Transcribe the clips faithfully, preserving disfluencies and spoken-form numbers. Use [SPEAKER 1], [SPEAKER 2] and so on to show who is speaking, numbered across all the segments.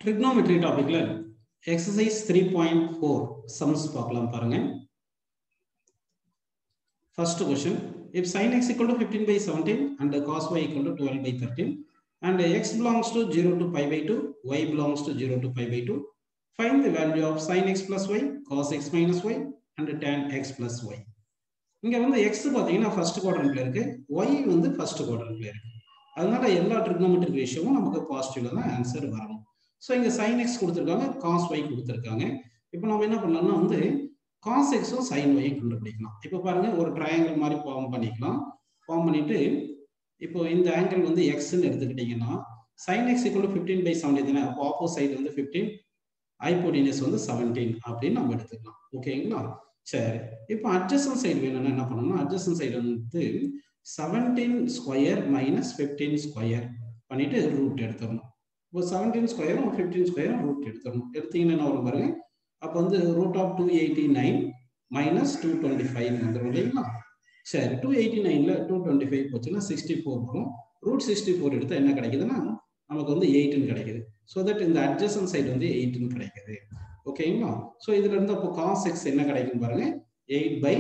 [SPEAKER 1] Trigonometry topic la exercise three point four sums பார்க்கலாம் பாருங்க. First question, if sin x equal to fifteen by seventeen and cos y equal to twelve by thirteen and x belongs to zero to pi by two, y belongs to zero to pi by two, find the value of sin x plus y, cos x minus y and tan x plus y. இங்க வந்து x பாத்தீங்கன்னா first quadrantல இருக்கு, y வந்து first quadrantல இருக்கு. அதனால எல்லா trigonometric ratioவும் நமக்கு பாசிட்டிவ்ல தான் ஆன்சர் வரணும். சோ இங்க sin x கொடுத்திருக்காங்க, cos y கொடுத்திருக்காங்க. இப்போ நாம என்ன பண்ணலாம்னா வந்து cos x உம் sin y உம் கண்டுபிடிக்கலாம். இப்போ பாருங்க ஒரு ட்ரையாங்கிள் மாதிரி ஃபார்ம் பண்ணிக்கலாம். ஃபார்ம் பண்ணிட்டு இப்போ இந்த ஆங்கிள் வந்து x ன்னு எடுத்துக்கிட்டீங்கன்னா sin x equal to fifteen by seventeen தானே, அப்போ ஆப்போசிட் சைடு வந்து fifteen, ஹைபோடெனஸ் வந்து seventeen அப்படின்னு நம்ம எடுத்துக்கலாம். ஓகேங்களா? சரி, இப்போ adjacent சைடு வேணும்னா என்ன பண்ணணும்னா adjacent சைடு வந்து seventeen square minus fifteen square பண்ணிட்டு ரூட் எடுத்துக்கணும். இப்போ seventeen ஸ்கொயரும் fifteen ஸ்கொயரும் ரூட் எடுத்துக்கணும். எடுத்தீங்கன்னா என்ன வரும் பாருங்க, அப்போ வந்து root of two eighty-nine minus two twenty-five வந்துடும் இல்லைங்களா? சரி, two eighty-nine ல two twenty-five போச்சுன்னா sixty-four வரும். ரூட் sixty-four எடுத்தா என்ன கிடைக்குதுன்னா நமக்கு வந்து eight ன்னு கிடைக்குது. ஸோ தட் இந்த adjacent சைடு வந்து eight ன்னு கிடைக்குது. ஓகேங்களா? ஸோ இதுல இருந்து அப்போ cos x என்ன கிடைக்கும் பாருங்க, eight by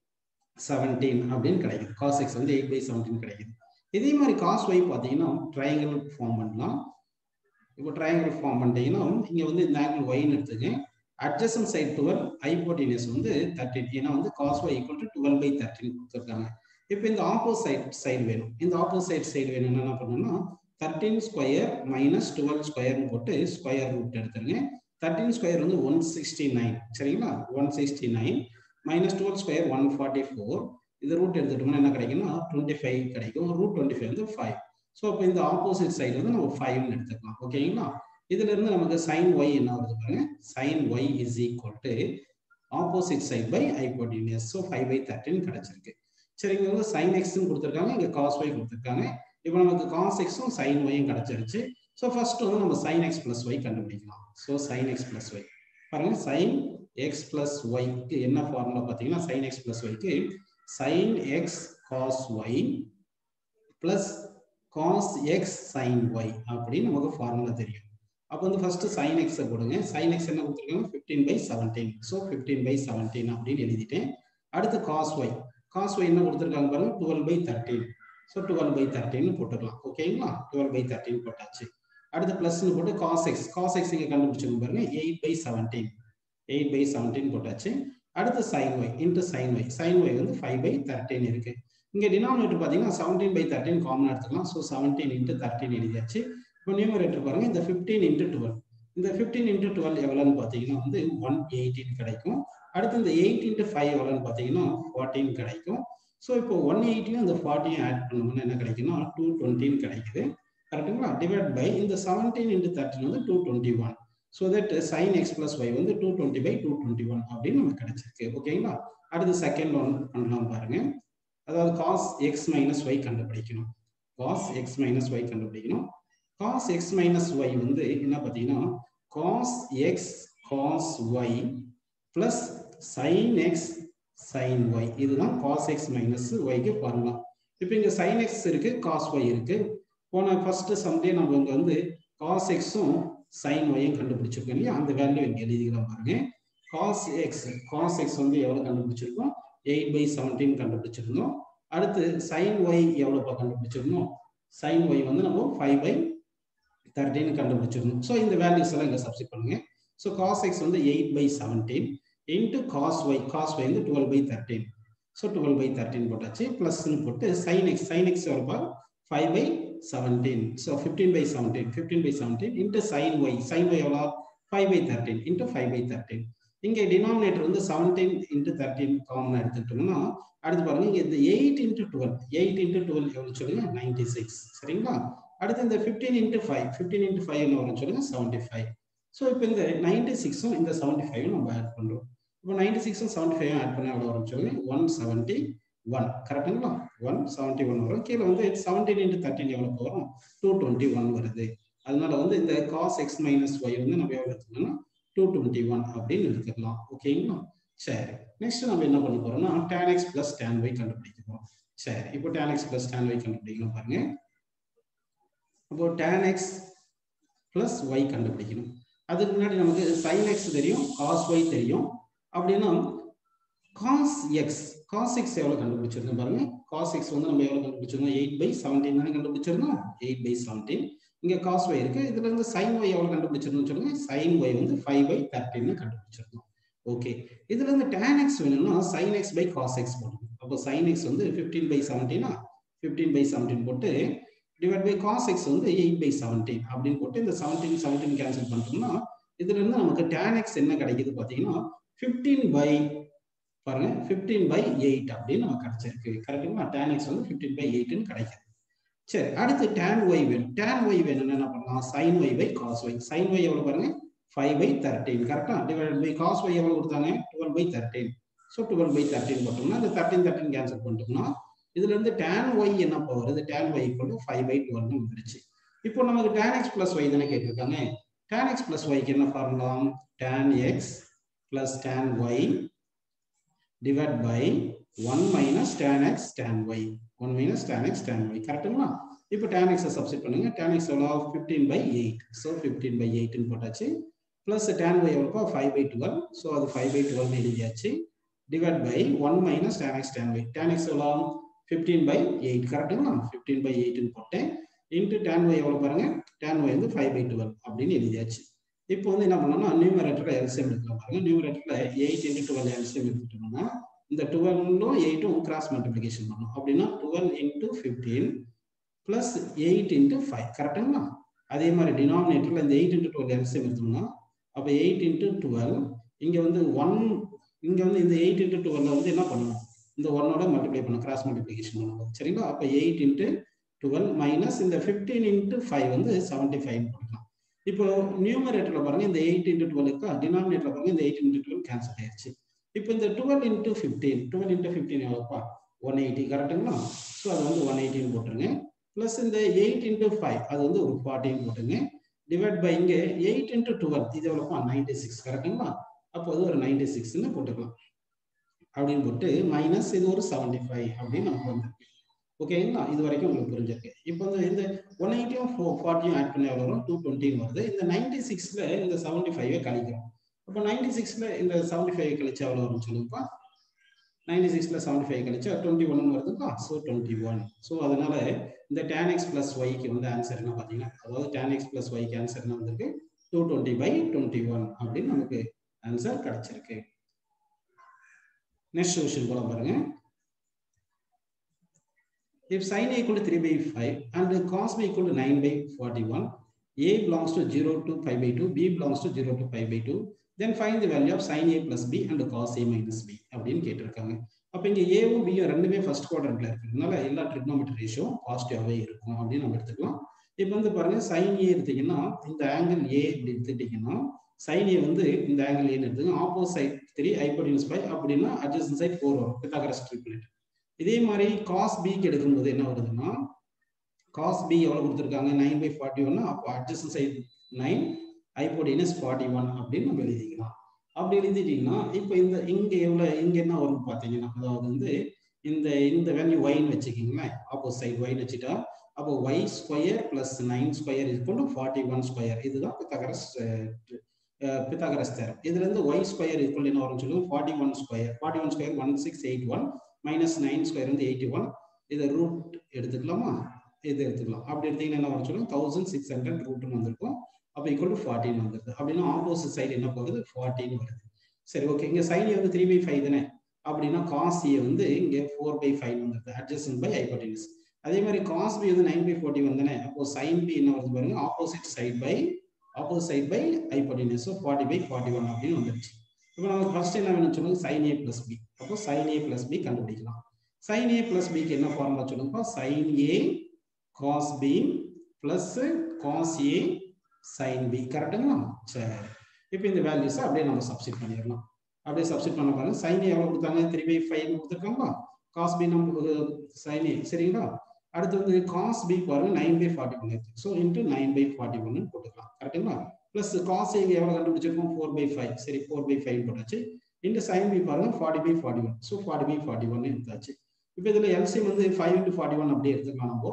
[SPEAKER 1] seventeen அப்படின்னு கிடைக்குது. cos x வந்து eight by seventeen கிடைக்குது. இதே மாதிரி cos y பார்த்தீங்கன்னா ட்ரையாங்கிள் ஃபார்ம் பண்ணலாம். இப்போ ட்ரையாங்கிள் ஃபார்ம் பண்ணிட்டீங்கன்னா இங்க வந்து இந்த ஆங்கிள் y ன்னு எடுத்துங்க. adjacent side twelve, hypotenuse வந்து thirteen. ஏன்னா வந்து cos y equal to twelve by thirteen கொடுத்திருக்காங்க. இப்போ இந்த ஆப்போசிட் சைடு வேணும். இந்த ஆப்போசிட் சைடு வேணும்னா என்ன பண்ணணும்னா thirteen ஸ்கொயர் மைனஸ் twelve ஸ்கொயர்னு போட்டு ஸ்கொயர் ரூட் எடுத்துருங்க. thirteen ஸ்கொயர் வந்து one sixty-nine, சரிங்களா? one sixty-nine minus twelve square one forty-four. இது ரூட் எடுத்துட்டோம்னா என்ன கிடைக்கும்னா twenty-five கிடைக்கும். ரூட் twenty-five வந்து five. ஸோ அப்போ இந்த ஆப்போசிட் சைடு வந்து நம்ம five ன்னு எடுத்துக்கலாம். ஓகேங்களா? இதுல இருந்து நமக்கு sin y என்ன வருது பாருங்க, sin y is equal to opposite side by hypotenuse. So five by thirteen கிடைச்சிருக்கு. சரி, இங்க வந்து sin x ன்னு கொடுத்திருக்காங்க, இங்க cos y கொடுத்திருக்காங்க. இப்போ நமக்கு cos x உம் sin y உம் கிடைச்சிருச்சு. ஸோ ஃபர்ஸ்ட் வந்து நம்ம sin x plus y கண்டுபிடிக்கலாம். So sin x plus y பாருங்க, sin x plus y க்கு என்ன ஃபார்முலா பார்த்தீங்கன்னா sin x plus y க்கு sin x cos y plus cos x sin y அப்படின்னு நமக்கு ஃபார்முலா தெரியும். அப்போ வந்து ஃபர்ஸ்ட் sin x போடுங்க. sin x என்ன கொடுத்திருக்காங்க, fifteen by seventeen. So fifteen by seventeen அப்படின்னு எழுதிட்டேன். அடுத்து cos y, cos y என்ன கொடுத்திருக்காங்க பாருங்க, twelve by thirteen. So twelve by thirteen போட்டுக்கலாம். ஓகேங்களா? twelve by thirteen போட்டாச்சு. அடுத்து பிளஸ்னு போட்டு cos x, cos x இங்க கண்டுபிடிச்சிருக்கோம் பாருங்க, eight by seventeen. eight by seventeen போட்டாச்சு. அடுத்து sin y into sin y, sin y வந்து five by thirteen இருக்கு. இங்க டினாமினேட்டர் பாத்தீங்கன்னா seventeen by thirteen காமன் எடுத்துக்கலாம். ஸோ seventeen into thirteen எழுதியாச்சு. இப்போ நியூமரேட்டர் பாருங்க, இந்த fifteen into twelve, இந்த fifteen into twelve எவ்வளவுன்னு பாத்தீங்கன்னா வந்து one eighteen கிடைக்கும். அடுத்து இந்த eight into five எவ்வளவுன்னு பாத்தீங்கன்னா fourteen கிடைக்கும். ஸோ இப்போ one eighteen அந்த forty ஆட் பண்ணோம்னா என்ன கிடைக்கும்னா two twenty கிடைக்குது. கரெக்ட்டுங்களா? டிவைட் பை இந்த seventeen into thirteen வந்து two twenty-one. So that sin x plus y வந்து two twenty by two twenty-one அப்படின்னு நமக்கு கிடைச்சிருக்கு. ஓகேங்களா? அடுத்து செகண்ட் ஒன் பண்ணலாம் பாருங்க. அதாவது cos x minus y கண்டுபிடிக்கணும். cos x minus y கண்டுபிடிக்கணும். cos x minus y வந்து என்ன பார்த்தீங்கன்னா cos x cos y plus sin x sin y, இதுதான் cos x minus y க்கு ஃபார்முலா. இப்போ இங்க sin x இருக்கு, cos y இருக்கு. போன ஃபர்ஸ்ட் சம்டே நம்ம இங்க வந்து cos x உம் sin y உம் கண்டுபிடிச்சிருக்கோம் இல்லையா, அந்த வேல்யூ இங்க எழுதிக்கலாம் பாருங்க. cos x, cos x வந்து எவ்வளவு கண்டுபிடிச்சிருக்கோம், eight by seventeen கண்டுபிடிச்சிருந்தோம். அடுத்து sin y எவ்வளவு கண்டுபிடிச்சிருந்தோம், sin y வந்து நம்ம five by thirteen கண்டுபிடிச்சிருந்தோம். ஸோ இந்த வேல்யூஸ் எல்லாம் இங்க சப்ஸ்டிட் பண்ணுங்க. ஸோ cos x வந்து eight by seventeen into cos y, cos y வந்து twelve by thirteen. So twelve by thirteen போட்டாச்சு. பிளஸ்னு போட்டு sin x, sin x எவ்வளவு five by seventeen. So fifteen by seventeen, fifteen by seventeen into sin y, sin y எவ்வளவு five by thirteen into five by thirteen. இங்க denominator வந்து seventeen into thirteen common எடுத்துட்டோம்னா அடுத்து பாருங்க, இங்க இந்த eight into twelve, eight into twelve எவ்வளவு சொல்லுங்க, ninety-six. சரிங்களா? அடுத்து இந்த fifteen into five, fifteen into five என்ன வரும்னு சொல்லுங்க, seventy-five. ஸோ இப்போ இந்த ninety-six உம் இந்த seventy-five உம் நம்ம ஆட் பண்றோம். இப்போ ninety-six உம் seventy-five உம் ஆட் பண்ணா எவ்வளவு வரும்னு சொல்லுங்க, one seventy-one. கரெக்ட்டுங்களா? one seventy-one வரும். கீழே வந்து seventeen into thirteen எவ்வளவு வரும், two twenty-one வருது. அதனால வந்து இந்த cos x minus y வந்து நம்ம எவ்வளவு எடுத்துக்கணும்னா two twenty-one அப்படின்னு எடுத்துக்கலாம். ஓகேங்களா? சரி, நெக்ஸ்ட் நம்ம என்ன பண்ண போறோம்னா tan x plus tan y கண்டுபிடிக்க போறோம். சரி, இப்போ tan x plus tan y கண்டுபிடிக்கணும் பாருங்க. அப்போ tan x plus y கண்டுபிடிக்கணும். அதுக்கு முன்னாடி நமக்கு sin x தெரியும், cos y தெரியும். அப்படின்னா cos x cos x எவ்வளவு கண்டுபிடிச்சிருந்தோம் பாருங்க. cos x வந்து நம்ம எவ்வளவு கண்டுபிடிச்சிருந்தோம்? eight by seventeen தானே கண்டுபிடிச்சிருந்தோம். eight by seventeen. இங்க cos y இருக்கு. இதுல இருந்து sin y எவ்வளவு கண்டுபிடிச்சிருந்தோம் சொல்லுங்க. sin y வந்து five by thirteen னு கண்டுபிடிச்சிருந்தோம். ஓகே. இதுல இருந்து tan x வேணும்னா sin x by cos x போடணும். அப்போ sin x வந்து fifteen by seventeen ah fifteen by seventeen போட்டு divided by cos x வந்து eight by seventeen அப்படினு போட்டு இந்த seventeen seventeen கேன்சல் பண்ணிட்டோம்னா இதுல இருந்து நமக்கு tan x என்ன கிடைக்குது பாத்தீங்கன்னா fifteen by பாருங்க fifteen by eight அப்படினு நமக்கு கிடைச்சிருக்கு. கரெக்ட்டுங்களா? tan x வந்து fifteen by eight னு கிடைக்குது. சரி, அடுத்து tan y வேணும். tan y வேணும்னா என்ன பண்ணலாம்? sin y by cos y. sin y எவ்வளவு பாருங்க? five by thirteen. கரெக்ட்டா? divided by cos y எவ்வளவு கொடுத்தாங்க? twelve by thirteen. So twelve by thirteen போட்டோம்னா இந்த thirteen thirteen கேன்சல் பண்ணிட்டோம்னா இதுல இருந்து tan y என்ன வருது? tan y equal to five by twelve னு வந்துருச்சு. இப்போ நமக்கு tan x plus y தானே கேட்டிருக்காங்க. tan x plus y க்கு என்ன formula? tan x plus tan y divided by one minus tan x tan y. one minus tan x tan y. கரெக்ட்டுங்களா? இப்போ tan x சப்ஸ்டிட் பண்ணுங்க. tan x எவ்வளவு? fifteen by eight. So fifteen by eight னு போட்டாச்சு. plus tan y எவ்வளவு? five by twelve. So அது five by twelve னு எழுதியாச்சு. divided by one minus tan x tan y. tan x எவ்வளவு? fifteen by eight. கரெக்ட்டுங்களா? fifteen by eight னு போட்டேன். into tan y எவ்வளவு பாருங்க? tan y வந்து five by twelve அப்படினு எழுதியாச்சு. இப்போ வந்து என்ன பண்ணனும்னா நியூமரேட்டர்ல எல்சிஎம் எடுக்கலாம் பாருங்க. நியூமரேட்டர்ல eight into twelve எல்சிஎம் எடுத்துட்டோம்னா இந்த twelve னும் eight உம் கிராஸ் மல்டிப்ளிகேஷன் பண்ணனும். அப்படினா twelve into fifteen plus eight into five. கரெக்ட்டுங்களா? அதே மாதிரி டினாமினேட்டர்ல இந்த eight into twelve எல்சிஎம் எடுத்தோம்னா அப்ப eight into twelve இங்க வந்து one இங்க வந்து இந்த eight into twelve வந்து என்ன பண்ணனும்? இந்த one ஓட மல்டிப்ளை பண்ணனும், கிராஸ் மல்டிப்ளிகேஷன் பண்ணனும். சரிங்களா? அப்ப eight into twelve minus இந்த fifteen into five வந்து seventy-five போடலாம். இப்போ நியூமரேட்டர்ல பாருங்க இந்த eight into twelve இருக்கா, டினாமினேட்டர்ல பாருங்க இந்த eight into twelve கேன்சல் ஆயிருச்சு. இப்போ இந்த twelve into fifteen twelve into fifteen எவ்வளவுப்பா? one eighty. கரெக்ட்டுங்களா? சோ அது வந்து one eighty னு போட்டுருங்க. பிளஸ் இந்த eight into five அது வந்து ஒரு forty னு போட்டுங்க. டிவைட் பை இங்க eight into twelve இது எவ்வளவுப்பா? ninety-six. கரெக்ட்டுங்களா? அப்போ அது ஒரு ninety-six னு போட்டுக்கலாம். அப்படினு போட்டு மைனஸ் இது ஒரு seventy-five அப்படி நமக்கு வந்திருக்கு. ஓகேங்களா? இது வரைக்கும் உங்களுக்கு புரிஞ்சிருக்கு. இப்போ இந்த one eighty யும் forty யும் ஆட் பண்ணி எவ்வளவு வரும்? two twenty வருது. இந்த ninety-six ல இந்த seventy-five கழிக்கிறோம். அப்ப ninety-six ல இந்த seventy-five கழிச்சா எவ்வளவு வரும் சொல்லுங்கப்பா? ninety-six ல seventy-five கழிச்சா twenty-one வருதுப்பா. So twenty-one. சோ அதனால இந்த tan x plus y க்கு வந்து ஆன்சர் என்ன பாத்தீங்கன்னா அதாவது tan x plus y க்கு ஆன்சர் என்ன வந்திருக்கு? two twenty by twenty-one அப்படி நமக்கு ஆன்சர் கிடைச்சிருக்கு. நெக்ஸ்ட் क्वेश्चन போலாம் பாருங்க. If sin a equal to three by five and cos b equal to nine by forty-one, a belongs to zero to pi by two, b belongs to zero to pi by two, then find the value of sin a plus b and cos a minus b அப்படினு கேட்டிருக்காங்க. அப்ப இங்க a வும் b யும் ரெண்டுமே first குவாட்ரண்ட்ல இருக்குனால எல்லா ட்ரிகோனோமெட்ரி ratio பாசிட்டிவாவே இருக்கும் அப்படி நம்ம எடுத்துக்கலாம். இப்போ வந்து பாருங்க sin a எடுத்தீங்கன்னா இந்த ஆங்கிள் a அப்படி எடுத்துட்டீங்கன்னா sin a வந்து இந்த ஆங்கிள் a ன்னு எடுத்துங்க. Opposite side three hypotenuse five அப்படினா adjacent side four வரும். Pythagoras triplet. இதே மாதிரி cos b க்கு எடுக்கும்போது என்ன வருதுன்னா cos b எவ்வளவு கொடுத்திருக்காங்க? nine by forty-one. அப்ப adjacent side nine, hypotenuse forty-one அப்படி நம்ம எழுதிக்கலாம். அப்படி எழுதிட்டீங்கன்னா இப்போ இந்த இங்க எவ்வளவு இங்க என்ன வரும் பாத்தீங்கன்னா அதாவது வந்து இந்த இந்த வேல்யூ y ன்னு வெச்சுக்கீங்களேன். ஆப்போசிட் சைடு y ன்னு வெச்சிட்டா அப்போ y square plus nine square = forty-one square. இதுதான் பித்தாகரஸ் பித்தாகரஸ் தேரம். இதுல இருந்து y ஸ்கொயர் = என்ன வரும்னு சொல்லுங்க? forty-one square. forty-one square sixteen eighty-one minus nine square வந்து eighty-one. இத ரூட் எடுத்துக்கலாமா? இது எடுத்துக்கலாம். அப்படி எடுத்தீங்கன்னா என்ன வரும் சொல்லுங்க? sixteen hundred ரூட் னு வந்திருக்கும். அப்ப ஈக்குவல் டு fourteen வந்துருது. அப்படினா ஆப்போசிட் சைடு என்ன போகுது? fourteen வருது. சரி, ஓகே. இங்க sin a வந்து three by five தானே. அப்படினா cos a வந்து இங்க four by five வந்துருது. adjacent by hypotenuse. அதே மாதிரி cos b வந்து nine by forty-one தானே. அப்போ sin b என்ன வருது பாருங்க? Opposite side by opposite side by hypotenuse. so forty by forty-one அப்படி வந்துருச்சு. இப்போ நமக்கு ஃபர்ஸ்ட் என்ன வேணும் சொல்லுங்க? sin a plus b. அப்போ sin a plus b கண்டுபிடிக்கலாம். sin a plus b க்கு என்ன ஃபார்முலா சொல்லுங்கப்பா? sin a cos b plus cos a sin b. கரெக்ட்டுங்களா? சரி. இப்போ இந்த வேல்யூஸ் அப்படியே நம்ம சப்ஸ்டிட் பண்ணிரலாம். அப்படியே சப்ஸ்டிட் பண்ண பாருங்க. sin a எவ்வளவு கொடுத்தாங்க? three by five கொடுத்திருக்காங்களா? cos b நமக்கு sin a சரிங்களா? அடுத்து வந்து cos b பாருங்க nine by forty-one இருக்கு. So into nine by forty-one னு போட்டுக்கலாம். கரெக்ட்டுங்களா? பிளஸ் cos a எவ்வளவு கண்டுபிடிச்சிருக்கோம்? four by five. சரி, four by five போட்டாச்சு. into sin b பாருங்க forty by forty-one. So forty by forty-one னு எடுத்தாச்சு. இப்போ இதுல எல்சிஎம் வந்து five into forty-one அப்படியே எடுத்துக்கலாம் நம்ம.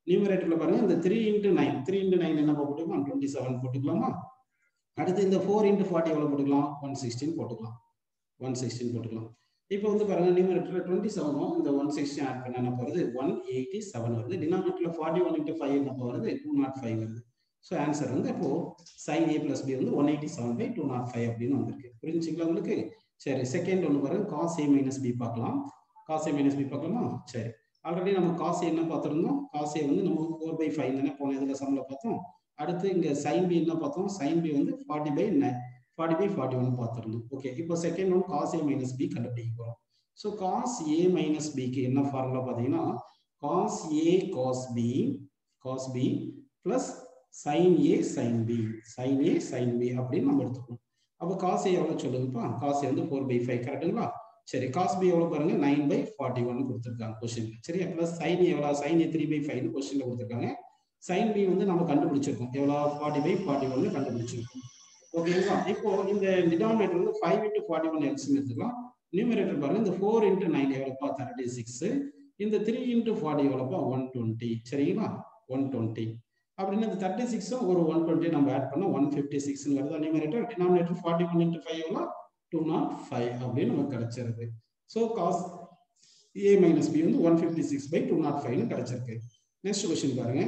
[SPEAKER 1] நியூமரேட்டர்ல பாருங்க இந்த three into nine three into nine என்ன போட்டுக்கலாம் டுவெண்ட்டி செவன் போட்டுக்கலாமா. அடுத்து இந்த ஃபோர் இன்ட்டு ஃபார்ட்டி எவ்வளோ போட்டுக்கலாம் ஒன் சிக்ஸ்டீன் போட்டுக்கலாம் ஒன் சிக்ஸ்டீன் போட்டுக்கலாம். இப்போ வந்து பாருங்க நியூமரேட்டர் டுவெண்ட்டி செவனும் இந்த ஒன் சிக்ஸ்டீன் ஆட் பண்ண என்ன போகிறது ஒன் எயிட்டி செவன் வருது. டினாமினேட்டர்ல ஃபார்ட்டி ஒன் இன்ட்டு ஃபைவ் என்ன வருது டூ நாட் ஃபைவ் வருது. ஸோ ஆன்சர் வந்து இப்போ சைன் ஏ பிளஸ் பி வந்து one eighty seven by two naught five அப்படின்னு வந்திருக்கு. புரிஞ்சுங்களா உங்களுக்கு? சரி, செகண்ட் ஒன்று பாருங்க காஸ் ஏ மைனஸ் பி பார்க்கலாம். காஸ் ஏ மைனஸ் பி பார்க்கலாமா? சரி, ஆல்ரெடி நம்ம காஸ் ஏ என்ன பார்த்துருந்தோம், காஸ் ஏ வந்து நம்ம ஃபோர் பை ஃபைவ் தானே போன இதில் சம்மில் பார்த்தோம். அடுத்து இங்கே சைன் பி என்ன பார்த்தோம், சைன் பி வந்து forty by nine forty by forty one பார்த்துருந்தோம். ஓகே, இப்போ second one cos A minus B கண்டுபிடிக்க போகிறோம். ஸோ காஸ் ஏ மைனஸ் பிக்கு என்ன ஃபார்முலா பார்த்தீங்கன்னா cos A cos B cos B plus sine A sine B sine A sine B அப்படின்னு நம்ம எடுத்துக்கணும். அப்போ காஸ் ஏ எவ்வளோ சொல்லுங்கப்பா, காஸ் ஏ வந்து ஃபோர் பை ஃபைவ் கரெக்டுங்களா? சரி, காஸ் பி எவ்வளோ பாருங்க நைன் பை ஃபார்ட்டி ஒன் கொடுத்துருக்காங்க கொஸ்டின்ல. சரியா? பிளஸ் சைன் ஏ எவ்வளோ, சைன் ஏ த்ரீ பை ஃபைவ்னு கொஸ்டின்ல கொடுத்துருக்காங்க. சைன் பி வந்து நம்ம கண்டுபிடிச்சிருக்கோம் எவ்வளோ ஃபார்ட்டி பை ஃபார்ட்டி ஒன்னு கண்டுபிடிச்சிருக்கோம். ஓகேங்களா? இப்போ இந்த டினாமினேட்டர் வந்து five into forty one LCM எடுத்துக்கலாம். நியூமரேட்டர் பாருங்க இந்த ஃபோர் இன்ட்டு நைன் எவ்வளோப்பா தேர்ட்டி சிக்ஸ், இந்த த்ரீ இன்ட்டு ஃபார்ட்டி எவ்வளோப்பா ஒன் டுவெண்ட்டி. சரிங்களா? ஒன் டுவெண்ட்டி அப்படின்னு இந்த தேர்ட்டி சிக்ஸும் ஒரு ஒன் டுவெண்ட்டி நம்ம ஆட் பண்ணோம் ஒன் ஃபிஃப்டி சிக்ஸ்னு வருது. Numerator denominator forty one into five எவ்வளோ டூ நாட் ஃபைவ் அப்படின்னு நமக்கு கிடைச்சிருக்கு. So cos A minus B வந்து one fifty six by two naught ஃபைவ்னு கிடைச்சிருக்கு. நெக்ஸ்ட் கொஸ்டின் பாருங்க,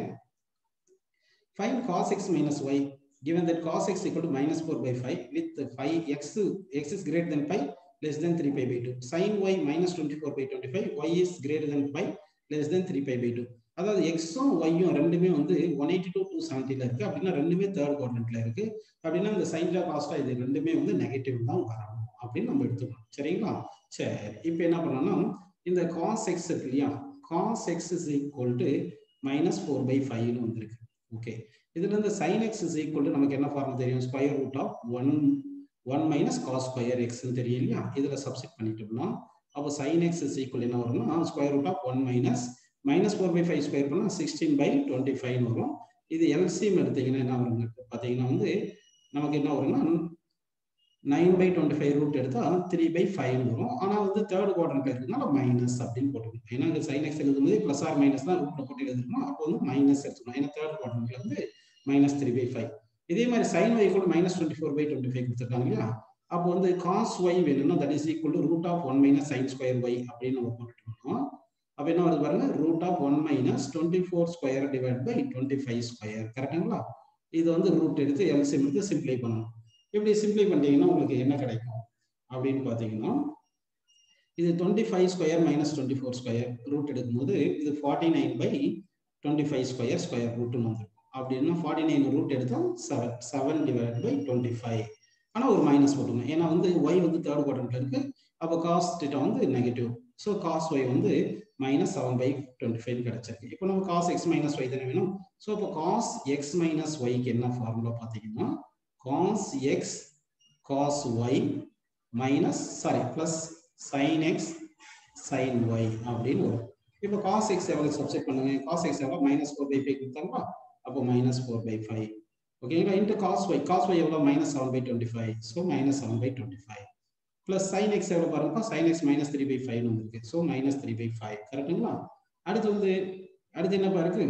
[SPEAKER 1] find cos x minus y given that cos x equal to minus four by five with five x x is greater than pi less than three pi by two, sin y minus twenty-four by twenty-five, y is greater than pi less than three pi by two. அதாவது எக்ஸும் ஒய்யும் ரெண்டுமே வந்து one eighty two two செவன்ட்டில இருக்கு அப்படின்னா ரெண்டுமே third குவாட்ரண்ட்ல இருக்கு அப்படின்னா இந்த சைன்ல காஸ்டா இது ரெண்டுமே வந்து நெகட்டிவ் தான் வரணும் அப்படின்னு நம்ம எடுத்துக்கணும். சரிங்களா? சரி, இப்போ என்ன பண்ணோம்னா இந்த காஸ் எக்ஸ் இருக்கு இல்லையா, cos X is equal to minus four by ஃபைவ்னு வந்திருக்கு. ஓகே, இதுல இருந்து sin x is equal to நமக்கு என்ன ஃபார்முலா தெரியும், square root of one one minus cos square எக்ஸ்ன்னு தெரியும் இல்லையா, இதுல சப்ஸ்டிட் பண்ணிட்டோம்னா அப்போ sin x is equal என்ன வரும்னா square root of one minus minus four by five square பண்ணா சிக்ஸ்டீன் பை டுவெண்ட்டி ஃபைவ் வரும். இது எல்சிஎம் எடுத்தீங்கன்னா என்ன வருங்க பார்த்தீங்கன்னா வந்து நமக்கு என்ன வரும்னா nine by twenty five root எடுத்தா த்ரீ பை ஃபைவ் வரும். ஆனால் வந்து தேர்ட் குவாட்ரண்ட்ல இருக்குதுனால மைனஸ் அப்படின்னு போட்டுக்கணும். ஏன்னா இங்கே சைன் எக்ஸ் எழுதும்போது பிளஸ் ஆர் மைனஸ் தான் ரூட்ல போட்டு எழுதிருக்கணும். அப்போ வந்து மைனஸ் எடுத்துக்கணும். ஏன்னா தேர்ட் குவாட்ரண்ட்ல வந்து மைனஸ் த்ரீ பை ஃபைவ். இதே மாதிரி சைன் ஒய் கூட minus twenty four by twenty five கொடுத்துருக்காங்க இல்லையா, அப்போ வந்து காஸ் ஒய் வேணும்னா that is equal to root of one minus sine square Y அப்படின்னு நம்ம போட்டுட்டோம். அப்போ என்ன வருது பாருங்க, root of one minus twenty four square divide by twenty five square. கரெக்டுங்களா? இது வந்து ரூட் எடுத்து எல்சிஎம் எடுத்து சிம்ப்ளை பண்ணணும். இப்படி சிம்ப்ளை பண்ணிட்டீங்கன்னா உங்களுக்கு என்ன கிடைக்கும் அப்படின்னு பார்த்தீங்கன்னா இது twenty five square minus twenty four square root எடுக்கும்போது இது forty nine by twenty five square square ரூட்னு வந்துருக்கும். அப்படின்னா ஃபார்ட்டி நைன் ரூட் எடுத்தால் seven seven divide by twenty five. ஆனால் ஒரு மைனஸ் போட்டுங்க, ஏன்னா வந்து ஒய் வந்து தேர்ட் குவாட்ரண்ட்ல இருக்கு. அப்போ காஸ் டீட்டா வந்து நெகட்டிவ். ஸோ காஸ் ஒய் வந்து minus seven by twenty five கிடைச்சிருக்கு. இப்போ நம்ம காஸ் எக்ஸ் மைனஸ் ஒய் தானே வேணும். ஸோ இப்போ காஸ் எக்ஸ் மைனஸ் ஒய்க்கு என்ன ஃபார்முலா பார்த்தீங்கன்னா cos x cos y minus sorry plus sin x sin y அப்படின்னு வரும். இப்போ cos x எவ்வளவு சப்ஸ்டிட் பண்ணுங்க, cos x எவ்வளவு மைனஸ் ஃபோர் பை ஃபைவ் கொடுத்தாங்களா, அப்போ மைனஸ் ஃபோர் பை ஃபைவ். ஓகேங்களா? Into cos y, cos y எவ்வளவு minus seven by twenty five, so minus seven by twenty five plus sin x எவ்வளவு பாருங்க, sin x minus three by five வந்துருக்கு. So minus three by five. கரெக்டுங்களா? அடுத்து வந்து அடுத்து என்ன பாருக்கு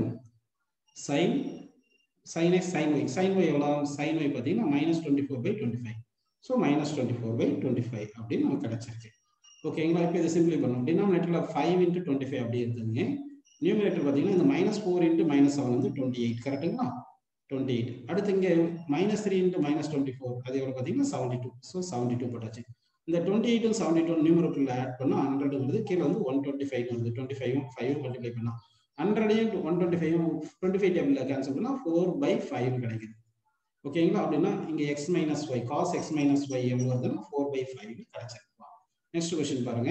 [SPEAKER 1] sin sin x sin y, sin y எவ்வளவு, sin y பார்த்தீங்கன்னா minus twenty four by twenty five. So minus twenty four by twenty five அப்படின்னு நமக்கு கிடைச்சிருக்கு. ஓகேங்களா? இப்போ இதை சிம்பிளை பண்ணணும். டினாமினேட்டர்ல ஃபைவ் இன்ட்டு டுவெண்ட்டி ஃபைவ் அப்படி இருக்குதுங்க. நியூமரேட்டர் பார்த்தீங்கன்னா இந்த minus four into minus seven வந்து டுவெண்ட்டி எயிட். கரெக்டுங்களா? Twenty eight. அடுத்து இங்கே minus three into minus twenty four அது எவ்வளோ பார்த்தீங்கன்னா seventy two. So seventy two போட்டாச்சு. இந்த டுவெண்ட்டி எயிட்டும் செவன்ட்டி டூ நியூமரேட்டர்ல ஆட் பண்ணால் ஹண்ட்ரட் வருது. கீழே வந்து ஒன் டுவெண்ட்டி ஃபைவ் வருது. டுவெண்ட்டி ஃபைவ் ஃபைவ் மல்டிப்ளை பண்ணா ஹண்ட்ரடையும் one twenty five twenty five table cancel பண்ணால் ஃபோர் பை ஃபைவ் கிடைக்குது. ஓகேங்களா? அப்படின்னா இங்கே X minus Y cos X minus Y எவ்வளோ வருதுன்னா ஃபோர் பை ஃபைவ் கிடைச்சிருக்கலாம். நெக்ஸ்ட் கொஸ்டின் பாருங்க,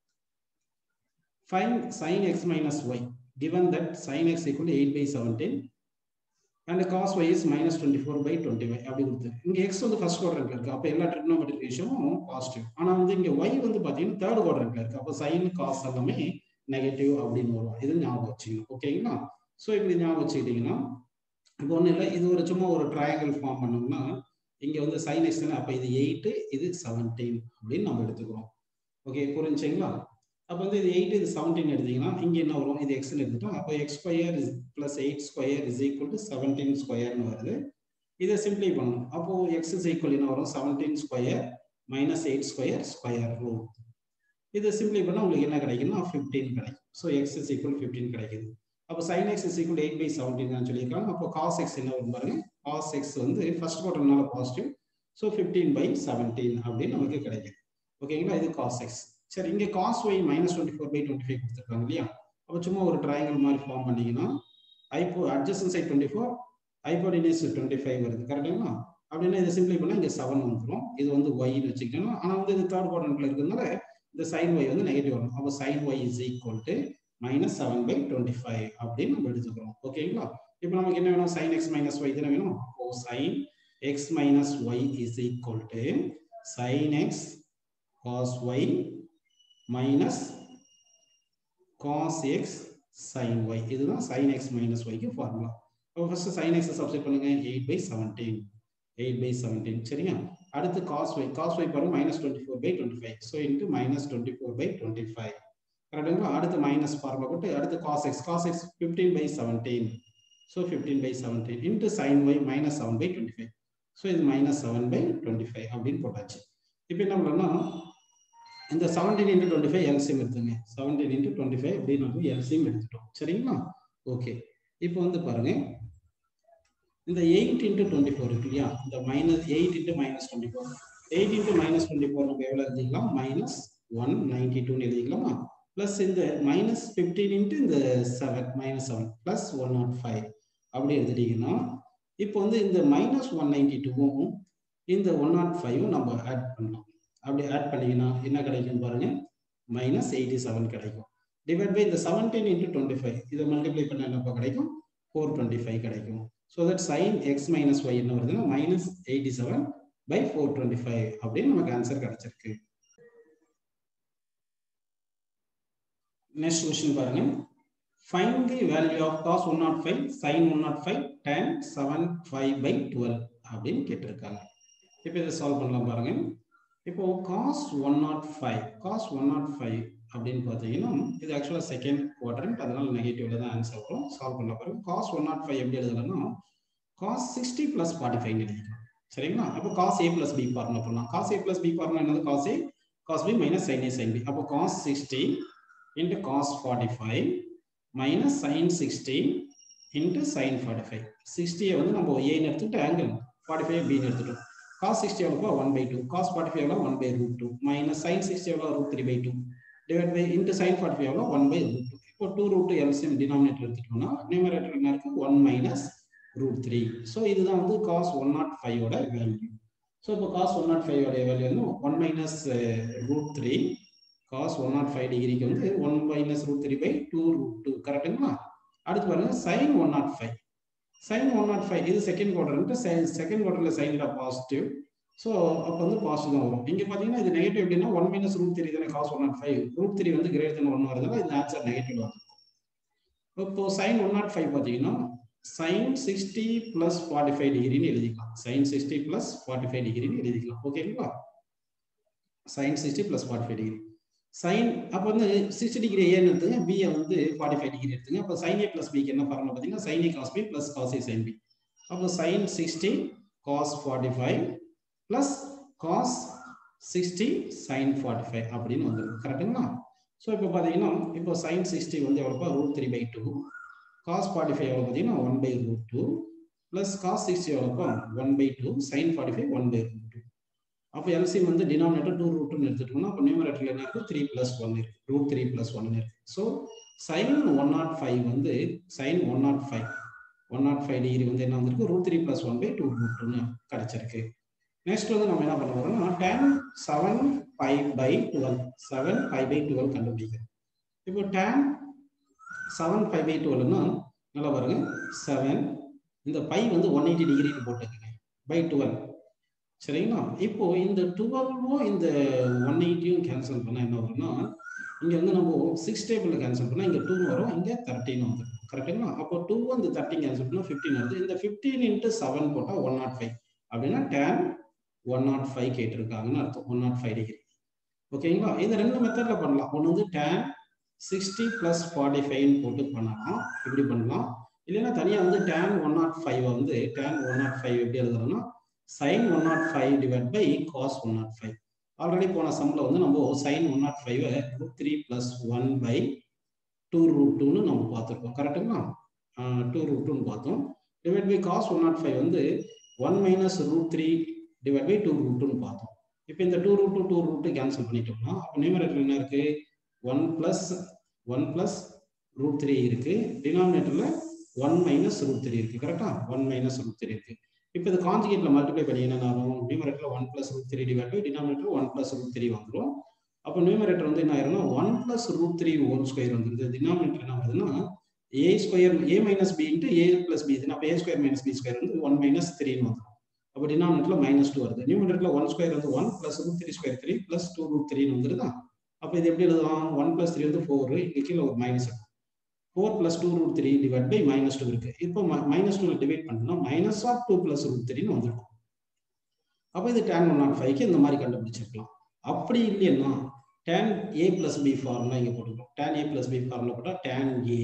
[SPEAKER 1] find sin x minus y given that sin x equal to eight by seventeen and cos y is minus twenty-four by twenty-five அப்படி கொடுத்து இங்க x வந்து first குவாட்ரண்ட்ல இருக்கு. அப்ப எல்லா ட்ரிக்னோமெட்ரிக் ரேஷியோவும் பாசிட்டிவ். ஆனா வந்து இங்க y வந்து பாத்தீங்கன்னா தேர்ட் குவாட்ரண்ட்ல இருக்கு. அப்ப sin cos எல்லாமே நெகட்டிவ் அப்படின்னு வரும். இது ஞாபகம் வச்சுக்கணும். ஓகேங்களா? சோ இப்படி ஞாபகம் வச்சுக்கிட்டீங்கன்னா இப்போ ஒன்றும் இல்லை, இது ஒரு சும்மா ஒரு ட்ரையாங்கிள் ஃபார்ம் பண்ணோம்னா இங்கே வந்து sin x, அப்போ இது எயிட்டு இது செவன்டீன் அப்படின்னு நம்ம எடுத்துக்கிறோம். ஓகே, புரிஞ்சுங்களா? அப்போ வந்து இது எயிட் இது செவன்டீன் எடுத்தீங்கன்னா இங்கே என்ன வரும், இது எக்ஸ்ன்னு எடுத்துட்டோம். அப்போ X square is plus eight square is equal to seventeen ஸ்கொயர்னு வருது. இதை சிம்பிளை பண்ணணும். அப்போ எக்ஸ் இஸ் ஈக்குவல் என்ன வரும், seventeen square minus eight square square root. இதை சிம்பிளை பண்ணால் உங்களுக்கு என்ன கிடைக்குன்னா ஃபிஃப்டீன் கிடைக்கும். So X is equal fifteen கிடைக்குது. அப்போ sine X is equal eight by seventeen சொல்லியிருக்காங்க. அப்போ காஸ் எக்ஸ் என்ன வரும் பாருங்க, காஸ் எக்ஸ் வந்து ஃபர்ஸ்ட் குவார்டர்னால positive. So fifteen by seventeen அப்படின்னு நமக்கு கிடைக்குது. ஓகேங்களா, இது காஸ் எக்ஸ். சரி, இங்கே cos Y minus twenty four by twenty five கொடுத்துருக்காங்க இல்லையா. அப்போ சும்மா ஒரு ட்ரையாங்கிள் மாதிரி ஃபார்ம் பண்ணிங்கன்னா ஐப்போ adjacent side twenty four hypotenuse twenty five வருது. கரெக்டுங்களா? அப்படின்னா இதை சிம்பிளை பண்ணால் இங்கே செவன் வந்துடும். இது வந்து ஒய்ன்னு வச்சுக்கணும். ஆனால் வந்து இது தேர்ட் குவாட்ரண்ட்ல இருக்கிறதுனால இந்த சைன் ஒய் வந்து நெகட்டிவ் வரும். அப்போ sine Y is equal to minus seven by twenty five அப்படின்னு நம்ம எடுத்துக்கிறோம். ஓகேங்களா? இப்போ நமக்கு என்ன வேணும், சைன் எக்ஸ் மைனஸ் ஒய் தானே வேணும். அப்போ sine x minus y is equal to sine x cos Y minus cos x sine y. இதுதான் சைன் எக்ஸ் மைனஸ் ஒய்க்கு ஃபார்முலா. அப்போ ஃபர்ஸ்ட் சைன் எக்ஸ் சப்ஸ்டிட் பண்ணுங்க, eight by seventeen eight by seventeen. சரிங்க, அடுத்து cos y cos y பாருங்க minus twenty four by twenty five. So into minus twenty four by twenty five. கரெக்டுங்களா? அடுத்து minus formula போட்டு அடுத்து cos x cos x fifteen by seventeen. So fifteen by seventeen into sine y minus seven by twenty five. So இது minus seven by twenty five அப்படின்னு போட்டாச்சு. இப்போ என்ன பண்ணோம்னா இந்த seventeen into twenty five LCM எடுத்துங்க. செவன்டீன் இன்ட்டு டுவெண்ட்டி ஃபைவ் அப்படின்னு நம்ம எல்சிஎம் எடுத்துட்டோம். சரிங்களா? ஓகே, இப்போ வந்து பாருங்க இந்த எயிட் இன்ட்டு டுவெண்ட்டி ஃபோர் இருக்கு இல்லையா, இந்த minus eight into minus twenty four eight into minus twenty four நம்ம எவ்வளோ எழுதிக்கலாம், மைனஸ் ஒன் நைன்டி டூன்னு எழுதிக்கலாமா. பிளஸ் இந்த மைனஸ் ஃபிஃப்டீன் இன்ட்டு இந்த seven minus seven plus one nought five அப்படி எழுதிட்டீங்கன்னா இப்போ வந்து இந்த மைனஸ் ஒன் நைன்டி டூவும் இந்த ஒன் நாட் ஃபைவும் நம்ம ஆட் பண்ணலாம். அப்படி ஆட் பண்ணீங்கன்னா என்ன கிடைக்கும் பாருங்க, மைனஸ் எயிட்டி செவன் கிடைக்கும். டிவைட் பை இந்த செவன்டீன் இன்ட்டு டுவெண்ட்டி ஃபைவ் இதை மல்டிப்ளை பண்ண என்னப்பா கிடைக்கும், ஃபோர் டுவெண்ட்டி ஃபைவ் கிடைக்கும். So that sine x minus y என்ன வருதுன்னா minus eighty seven by four twenty five அப்படின்னு நமக்கு ஆன்சர் கிடைச்சிருக்கு. நெக்ஸ்ட் கொஸ்டின் பாருங்க, find the value of cos one nought five sine one nought five tan seven five by twelve அப்படின்னு கேட்டிருக்காங்க. இப்போ இதை சால்வ் பண்ணலாம் பாருங்க. இப்போ cos one nought five cos one nought five அப்படின்னு பார்த்தீங்கன்னா இது ஆக்சுவலாக செகண்ட் குவாட்ரண்ட், அதனால நெகட்டிவ்ல தான் ஆன்சர் வரும். சால்வ் பண்ண பாருங்க. காஸ் ஒன் நாட் ஃபைவ் எப்படி எழுதலாம்னா cos sixty plus forty five எழுதிக்கலாம். சரிங்களா? அப்போ cos A plus B formula பண்ணலாம். Cos A plus B formula என்னது, cos A cos B minus sine A sine B. அப்போ cos sixty into cos forty five minus sine sixty into sine forty five. சிக்ஸ்டியை வந்து நம்ம ஏன்னு எடுத்துட்டு angle forty five பின்னு எடுத்துட்டோம். காஸ் சிக்ஸ்டி எவ்வளோ one by two, cos forty five எவ்வளோ one by root two minus sine sixty எவ்வளோ root three by two divide by into sine forty five எவ்வளோ ஒன் பை ரூட் டூ. இப்போ two root two LCM denominator எடுத்துட்டோம்னா numerator என்ன இருக்கு, one minus root three. So இதுதான் வந்து cos one nought five ஓட value. So இப்போ cos one nought five ஓட வேல்யூ வந்து one minus root three. Cos one nought five டிகிரிக்கு வந்து one minus root three by two root two. கரெக்டுங்களா? அடுத்து பாருங்க sine one nought five sine one nought five இது second quarter, second குவார்டர்ல சைன்ல பாசிட்டிவ். ஸோ அப்போ வந்து பாசிட்டிவ் தான் வரும். இங்கே பார்த்தீங்கன்னா இது நெகட்டிவ் எப்படின்னா ஒன் மைனஸ் ரூட் த்ரீ தானே cos one nought five, root three வந்து கிரேட்டர் தென் ஒன் வருதுன்னா இந்த ஆன்சர் நெகட்டிவ் வரும். இப்போ சைன் ஒன் நாட் ஃபைவ் பார்த்தீங்கன்னா sine sixty plus forty five டிகிரின்னு எழுதிக்கலாம். Sine sixty plus forty five டிகிரின்னு எழுதிக்கலாம். ஓகேங்களா? Sine sixty plus forty five degree sine அப்போ வந்து சிக்ஸ்டி டிகிரி ஏன்னு எடுத்துங்க, பியை வந்து ஃபார்ட்டி ஃபைவ் டிகிரி எடுத்துங்க. அப்போ சைன் ஏ பிளஸ் பிக்கு என்ன ஃபார்முலா பார்த்தீங்கன்னா sine A cos B plus cos A sine B. அப்போ sine sixty cos forty five plus cos sixty sine forty five அப்படின்னு வந்துருக்கு. கரெக்டுங்களா? ஸோ இப்போ பார்த்தீங்கன்னா இப்போ சைன் சிக்ஸ்டி வந்து எவ்வளோப்பா root three by two, cos forty five எவ்வளோ பார்த்தீங்கன்னா one by root two plus cos sixty எவ்வளோப்பா one by two sine forty five one by root two. அப்போ எல்சிஎம் வந்து டினாமினேட்டர் டூ ரூட் டூன்னு எடுத்துட்டோம்னா அப்போ நியூமரேட்டர்ல என்ன இருக்கு, த்ரீ பிளஸ் ஒன் இருக்கு, ரூட் த்ரீ பிளஸ் ஒன் இருக்கு. So sine one nought five வந்து sine one nought five one nought five degree வந்து என்ன வந்திருக்கு, root three plus one by two root டூன்னு கிடைச்சிருக்கு. நெக்ஸ்ட் வந்து நம்ம என்ன பண்ண போறோம்னா tan seven five by twelve seven five by twelve கண்டுபிடிக்கிறோம். இப்போ டென் செவன் ஃபைவ் பை டுவெல்னா நல்லா பாருங்க, செவன் இந்த ஃபைவ் வந்து ஒன் எயிட்டி டிகிரின்னு போட்டுக்கங்க பை டுவெல். சரிங்களா? இப்போ இந்த டுவெல்வும் இந்த ஒன் எயிட்டியும் கேன்சல் பண்ணா என்ன வரும்னா இங்க வந்து நம்ம சிக்ஸ் டேபிள் கேன்சல் பண்ணா இங்க டூ வரும், இங்க தேர்ட்டின் வந்துடும். கரெக்டுங்களா? அப்போ டூ இந்த தேர்ட்டின் கேன்சல் பண்ணா ஃபிஃப்டீன் வருது. இந்த ஃபிஃப்டீன் இன்ட்டு செவன் போட்டா ஒன் நாட் ஃபைவ் அப்படின்னா டென் ஒன் நாட் ஃபைவ் கேட்டிருக்காங்கன்னு அர்த்தம். One nought five degree. ஓகேங்களா? இது ரெண்டு மெத்தட்ல பண்ணலாம். ஒன்று வந்து tan sixty plus forty-five போட்டு பண்ணலாம். இப்படி பண்ணலாம். இல்லைன்னா தனியா வந்து tan one oh five வந்து tan one oh five எப்படி எழுதுறோம்னா sin one oh five divided by cos one oh five. Already போன சம்ல வந்து நம்ம sin one oh five root three plus one by two root two னு நம்ம பார்த்திருக்கோம். கரெக்ட்டுங்களா? two root two னு பார்த்தோம். divided by cos one oh five வந்து one minus root three divided by two root two னு பார்த்தோம். இப்போ இந்த two root two two root two cancel பண்ணிட்டோம்னா அப்ப நியூமரேட்டர் என்ன இருக்கு? one plus one plus root three இருக்கு. டினாமினேட்டர்ல one minus root three இருக்கு. கரெக்ட்டா? one minus root three இருக்கு. இப்போ இது கான்ஜுகேட்ல மல்டிப்ளை பண்ணி என்ன ஆகும்? நியூமரேட்டர்ல one plus root three divided by denominator one plus root three வந்துரும். அப்ப நியூமரேட்டர் வந்து என்ன ஆயிரும்னா one plus root three whole square வந்துருது. டினாமினேட்டர் என்ன வருதுன்னா a square a minus b into a plus b. அப்ப a square minus b square வந்து one minus three னு வந்துரும். அப்ப டினாமினேட்டர்ல minus two வருது. நியூமரேட்டர்ல one square வந்து one plus root three square three plus two root three னு வந்துருதா? அப்ப இது எப்படி எழுதலாம்? one plus three வந்து four, இங்க கீழ ஒரு மைனஸ் இருக்கு. four plus two root three divided by minus two இருக்கு. இப்போ minus two ல டிவைட் பண்ணா minus of two plus root three னு வந்துரும். அப்ப இது tan one oh five க்கு இந்த மாதிரி கண்டுபிடிச்சிருக்கலாம். அப்படி இல்லைன்னா tan a plus b formula இங்க போட்டுக்கலாம். tan a plus b formula போட்டா tan a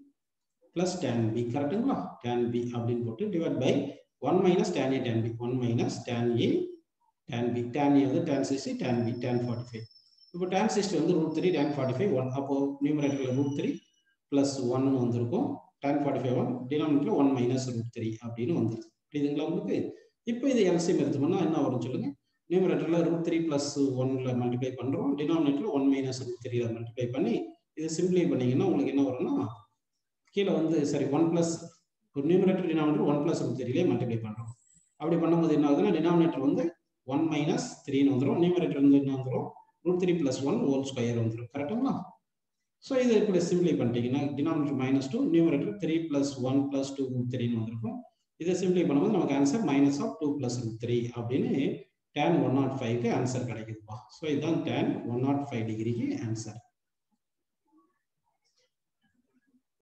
[SPEAKER 1] plus tan b கரெக்ட்டுங்களா? tan b அப்படினு போட்டு divide by one minus tan a tan b. one minus tan a tan b. tan a வந்து tan sixty, tan b tan forty-five. இப்போ tan sixty வந்து root three, tan forty-five one. அப்போ நியூமரேட்டர்ல root three plus one னு வந்திருக்கும். tan forty-five one, டினாமினேட்டர்ல one minus root three அப்படினு வந்துருது. புரியுதுங்களா உங்களுக்கு? இப்போ இது எல்சிஎம் எடுத்தோம்னா என்ன வரும் சொல்லுங்க? நியூமரேட்டர்ல root three plus one ல மல்டிப்ளை பண்றோம். டினாமினேட்டர்ல one minus root three ல மல்டிப்ளை பண்ணி இத சிம்பிளை பண்ணீங்கன்னா உங்களுக்கு என்ன வரும்னா கீழ வந்து சரி one plus ஒரு numerator denominator one plus root three ல மல்டிப்ளை பண்றோம். அப்படி பண்ணும்போது என்ன ஆகுதுன்னா டினாமினேட்டர் வந்து one minus three னு வந்துரும். நியூமரேட்டர் வந்து என்ன வந்துரும்? root three plus one whole square வந்துரும். கரெக்ட்டுங்களா? சோ இத இப்படி சிம்பிளை பண்ணிட்டீங்கன்னா denominator minus two, numerator three plus one plus two root three னு வந்திருக்கும். இத சிம்பிளை பண்ணும்போது நமக்கு answer minus of two plus root three அப்படினு tan one oh five க்கு ஆன்சர் கிடைக்குதுப்பா. சோ இதுதான் tan one oh five டிகிரிக்கு ஆன்சர்.